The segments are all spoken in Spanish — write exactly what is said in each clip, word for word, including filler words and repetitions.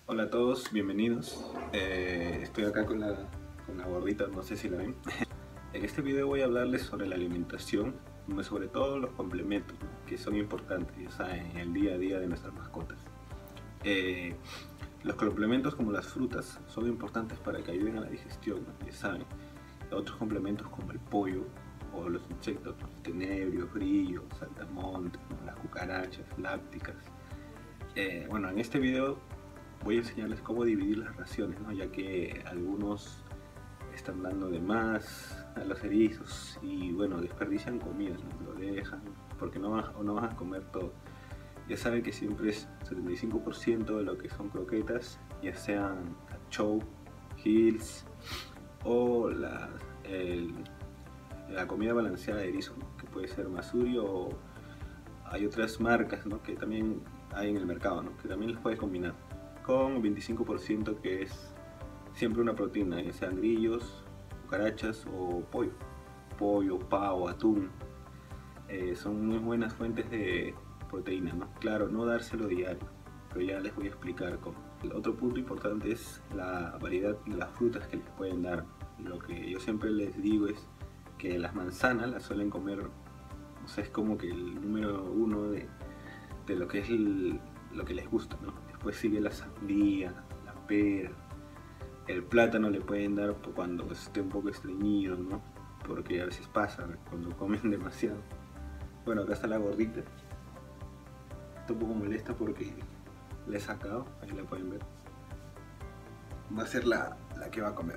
Hola a todos, bienvenidos. Eh, estoy acá con la, con la gordita, no sé si la ven. En este video voy a hablarles sobre la alimentación, sobre todo los complementos, ¿no?, que son importantes, ya saben, en el día a día de nuestras mascotas. Eh, los complementos como las frutas son importantes para que ayuden a la digestión, ¿no?, ya saben. Otros complementos como el pollo o los insectos, los tenebrios, grillos, saltamontes, ¿no?, las cucarachas lácticas. Eh, bueno, en este video voy a enseñarles cómo dividir las raciones, ¿no?, ya que algunos están dando de más a los erizos y bueno, desperdician comida, ¿no?, lo dejan porque no van, no van a comer todo. Ya saben que siempre es setenta y cinco por ciento de lo que son croquetas, ya sean Chow, Hills o la, el, la comida balanceada de erizo, ¿no?, que puede ser Masuri, o hay otras marcas, ¿no?, que también hay en el mercado, ¿no?, que también les puedes combinar con veinticinco por ciento, que es siempre una proteína, ya sean grillos, cucarachas o pollo, pollo, pavo, atún. Eh, son muy buenas fuentes de proteína, ¿no? Claro, no dárselo diario, pero ya les voy a explicar cómo. El otro punto importante es la variedad de las frutas que les pueden dar. Lo que yo siempre les digo es que las manzanas las suelen comer, o sea, es como que el número uno de, de lo que es el, lo que les gusta, ¿no? Después sigue la sandía, la pera, el plátano le pueden dar cuando esté un poco estreñido, ¿no?, porque a veces pasa cuando comen demasiado. Bueno, acá está la gordita, está un poco molesta porque la he sacado, ahí la pueden ver. Va a ser la, la que va a comer.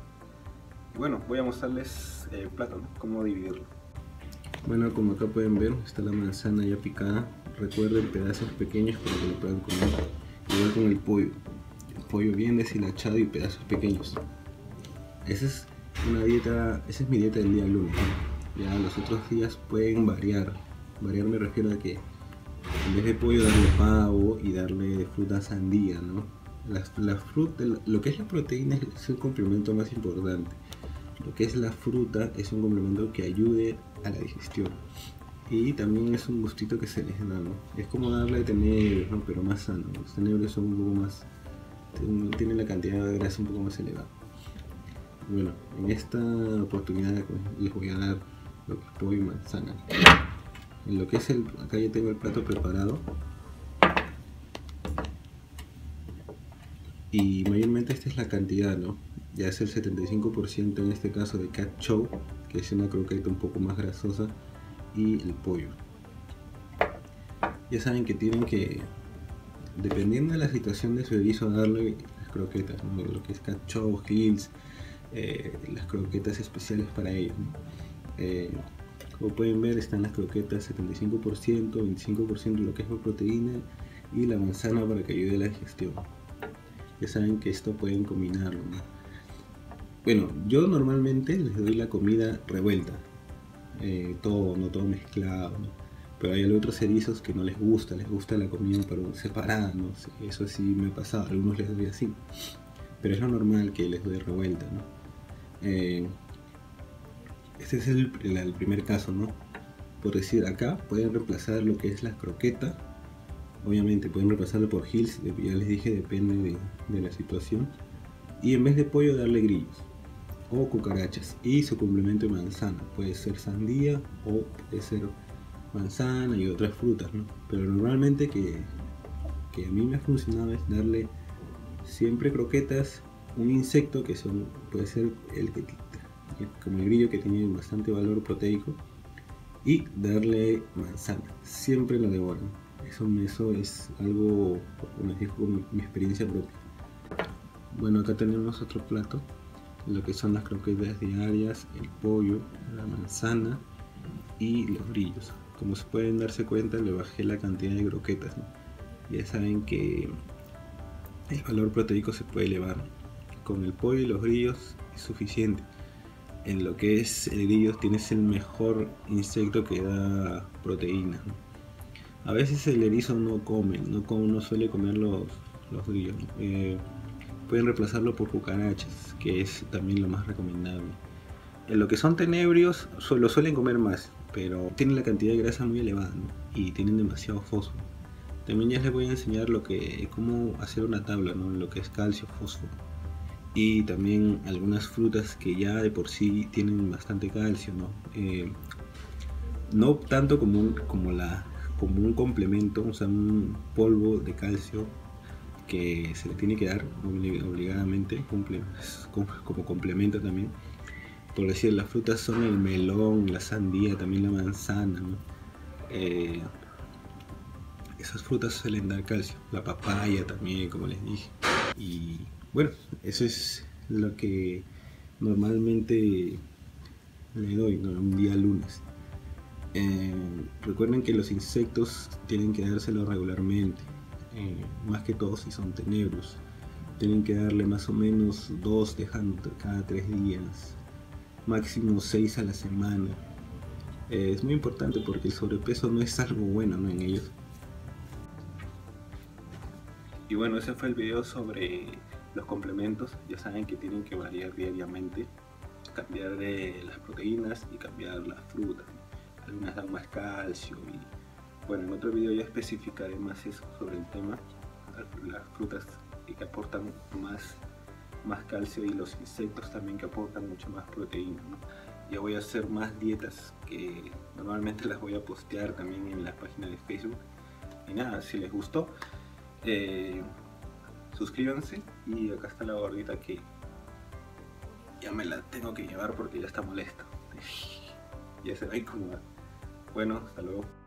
Y bueno, voy a mostrarles el plato, ¿no?, cómo dividirlo. Bueno, como acá pueden ver, está la manzana ya picada. Recuerden pedazos pequeños para que lo puedan comer. Igual con el pollo. El pollo bien deshilachado y pedazos pequeños. Esa es una dieta, esa es mi dieta del día lunes. Ya los otros días pueden variar. Variar me refiero a que en vez de pollo darle pavo y darle fruta sandía, ¿no? La, la fruta, lo que es la proteína es el complemento más importante. Lo que es la fruta es un complemento que ayude a la digestión. Y también es un gustito que se les da, ¿no? Es como darle tenebrios, ¿no?, pero más sano. Los tenebrios son un poco más, tienen la cantidad de grasa un poco más elevada. Bueno, en esta oportunidad les voy a dar lo que es pollo y manzana. En lo que es el, acá ya tengo el plato preparado. Y mayormente esta es la cantidad, ¿no? Ya es el setenta y cinco por ciento en este caso de cat chow, que es una croqueta un poco más grasosa, y el pollo. Ya saben que tienen que, dependiendo de la situación de su erizo, darle las croquetas, ¿no?, lo que es cat chow, hills, eh, las croquetas especiales para ellos, ¿no? Eh, como pueden ver, están las croquetas setenta y cinco por ciento, veinticinco por ciento lo que es la proteína y la manzana para que ayude a la digestión. Ya saben que esto pueden combinarlo, ¿no? Bueno, yo normalmente les doy la comida revuelta, eh, todo, no todo mezclado, ¿no? Pero hay otros erizos que no les gusta, les gusta la comida pero separada, ¿no? Eso sí me ha pasado, a algunos les doy así, pero es lo normal que les doy revuelta, ¿no? Eh, este es el, el, el primer caso, ¿no? Por decir, acá pueden reemplazar lo que es la croqueta. Obviamente pueden reemplazarlo por hills, ya les dije, depende de, de la situación. Y en vez de pollo darle grillos o cucarachas y su complemento de manzana. Puede ser sandía o puede ser manzana y otras frutas, ¿no? Pero normalmente que, que a mí me ha funcionado es darle siempre croquetas, un insecto que son, puede ser el que como el grillo, que tiene bastante valor proteico, y darle manzana. Siempre lo devoran. Eso, eso es algo, como les digo, como mi experiencia propia. Bueno, acá tenemos otro plato, lo que son las croquetas diarias, el pollo, la manzana y los grillos. Como se pueden darse cuenta, le bajé la cantidad de croquetas, ¿no? Ya saben que el valor proteico se puede elevar. Con el pollo y los grillos es suficiente. En lo que es el grillo tienes el mejor insecto que da proteína, ¿no? A veces el erizo no come, no, come, no suele comer los, los grillos, ¿no? Eh, pueden reemplazarlo por cucarachas, que es también lo más recomendable. En lo que son tenebrios lo suelen comer más, pero tienen la cantidad de grasa muy elevada, ¿no?, y tienen demasiado fósforo. También ya les voy a enseñar lo que, cómo hacer una tabla, ¿no? Lo que es calcio, fósforo. Y también algunas frutas que ya de por sí tienen bastante calcio, ¿no? Eh, no tanto como un, como la, como un complemento, o sea, un polvo de calcio que se le tiene que dar obligadamente, cumple, como complemento también. Por decir, las frutas son el melón, la sandía, también la manzana, ¿no? Eh, esas frutas suelen dar calcio, la papaya también, como les dije. Y bueno, eso es lo que normalmente le doy, ¿no? Un día lunes. Eh, recuerden que los insectos tienen que dárselo regularmente, eh, más que todo si son tenebros. Tienen que darle más o menos dos dejando cada tres días, máximo seis a la semana. Eh, es muy importante porque el sobrepeso no es algo bueno, ¿no? En ellos. Y bueno, ese fue el video sobre los complementos. Ya saben que tienen que variar diariamente, cambiar de las proteínas y cambiar las frutas. Algunas dan más calcio y bueno, en otro video ya especificaré más eso sobre el tema, las frutas que aportan más, más calcio y los insectos también que aportan mucho más proteína, ¿no? Ya voy a hacer más dietas que normalmente las voy a postear también en la página de Facebook. Y nada, si les gustó, eh, suscríbanse y acá está la gordita que ya me la tengo que llevar porque ya está molesta. Ya se va a incomodar. Bueno, hasta luego.